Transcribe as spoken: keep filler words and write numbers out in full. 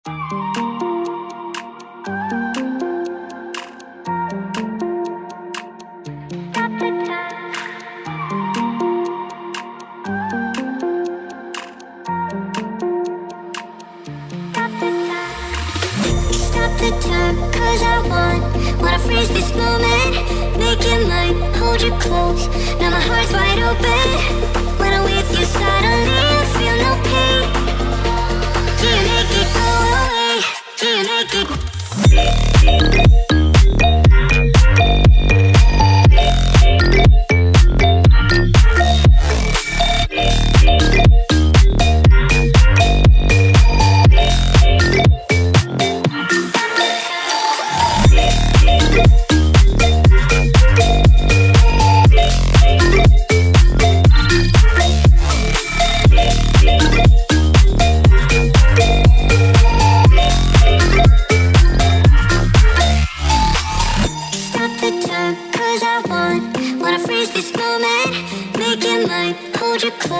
The time, cause I want, wanna freeze this moment, make it mine, hold you close, now my heart's wide open. When I'm with you suddenly I feel no pain. Do you make it go away? Do you make it? Cause I want, wanna freeze this moment, make it mine, hold you close.